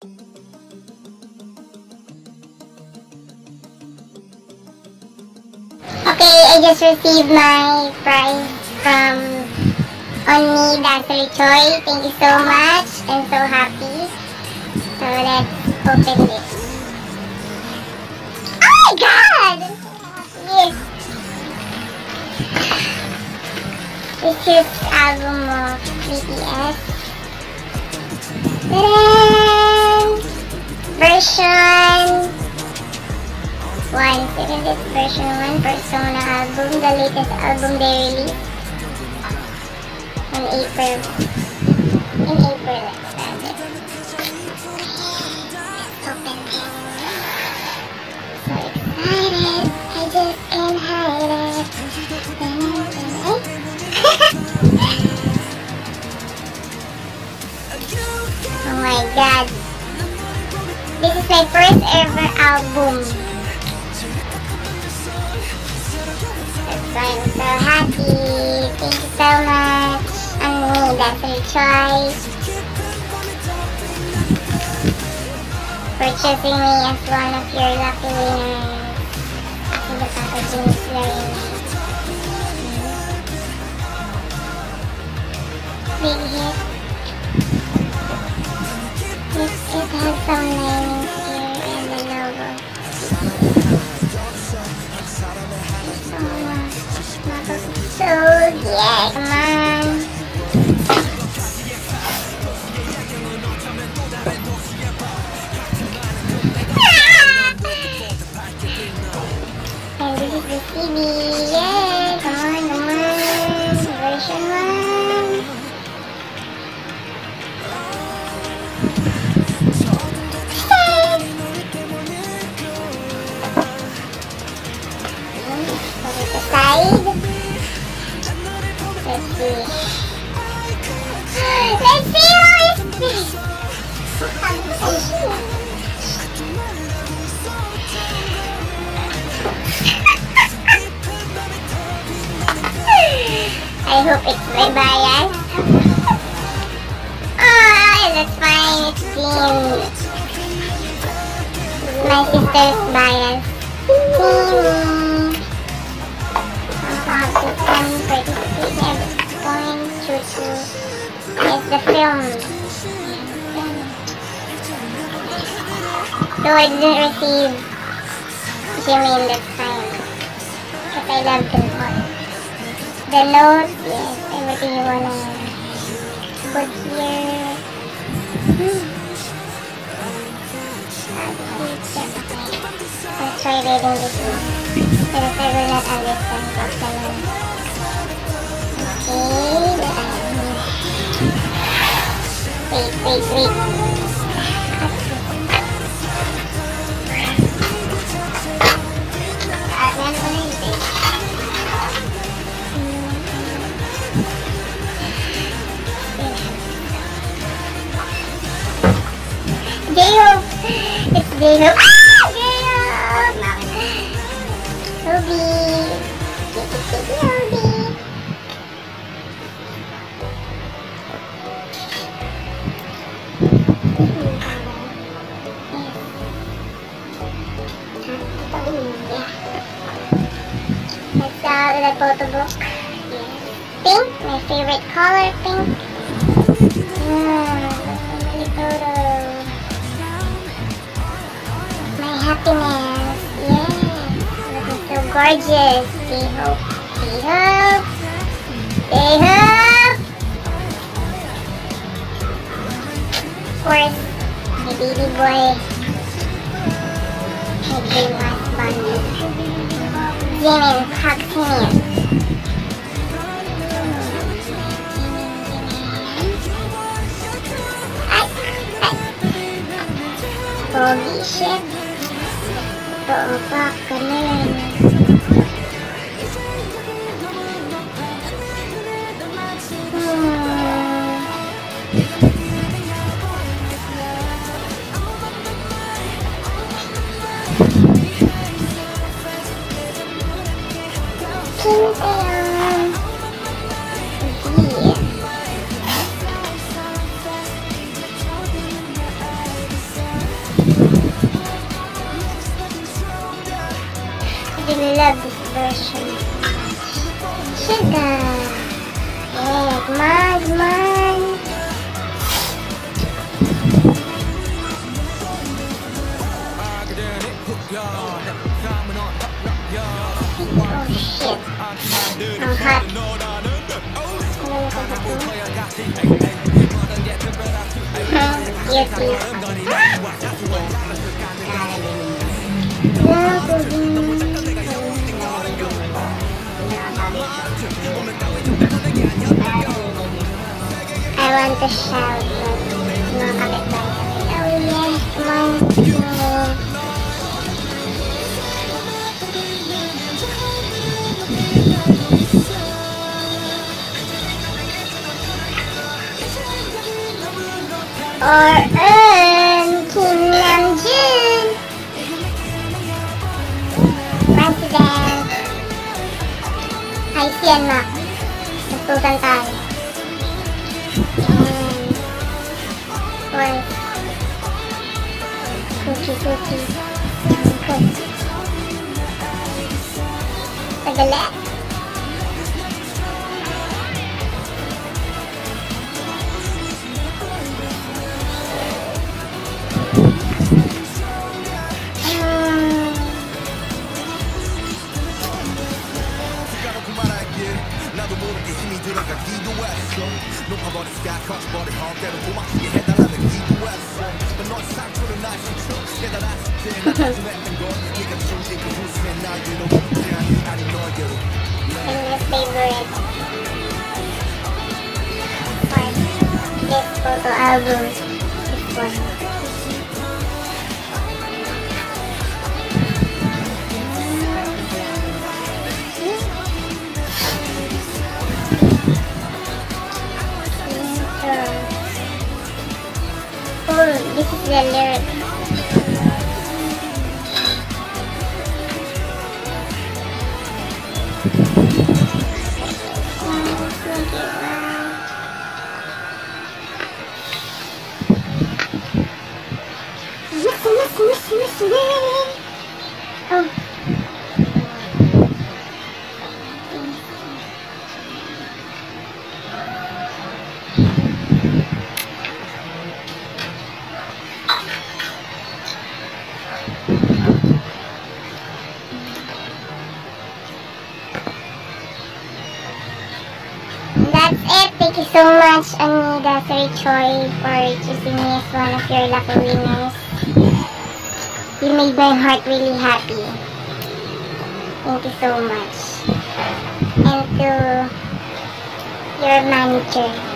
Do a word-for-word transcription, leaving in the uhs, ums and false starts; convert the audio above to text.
Okay, I just received my prize from Onni Dasari Choi. Thank you so much. I'm so happy. So let's open this. Oh my god! Yes! This is album of B T S. Ta-da! Version one. This is version one Persona album, the latest album they released on April. In April, rather. Open this. So excited, I just can't hide it. Oh my god. This is my first ever album. I'm so happy. Thank you so much. Onni Dasari Choi for choosing me as one of your lucky winners. And the packaging is very nice. Big hit. It, it has some linings here and the logo. So yeah, come on. And this is the C D. Yeah, come on, come on. Version one. Put it aside. Let's see. Let's see how it's this. I hope it's my bias. Oh, that's fine. It's clean. It's my sister's bias. Clean. Somehow to come participate every point due to yes, the film. So I didn't receive Jimin that time because I love them all. The notes, yes, everything you wanna put here. Hmm. I'll try reading this one because I will not understand what's going on. Okay, the um, wait, wait, wait. J-Hope! It's J-Hope! Ah! J-Hope! Hobi! Kitty Hobi! That's out of the photo book. Pink, my favorite color, pink. Mm, lovely photo. My happiness, yeah. Looking so gorgeous. Stay hope, stay hope, stay hope. Of course, my baby boy, my dream husband, Jimin Park Jimin. Holy shit. Ito ang pack ka na yan. Kinta yan. Sige. love this version. Sugar. Yeah, come on, come on. Oh shit. I'm hot. Yes, yes. I want to shout, but no kapitbahay. Oh yes, come on. Or earn Kim Namjoon. President. Hi, Sian Mac. Nagtutan tayo. And what? Cookie, cookie. Cookie. Tagala. And my favorite part, this photo album, this one. Oh, this is the lyrics. Oh. That's it. Thank you so much, Anida Sir Choi, for choosing me as one of your lucky winners. You made my heart really happy. Thank you so much. And to your manager.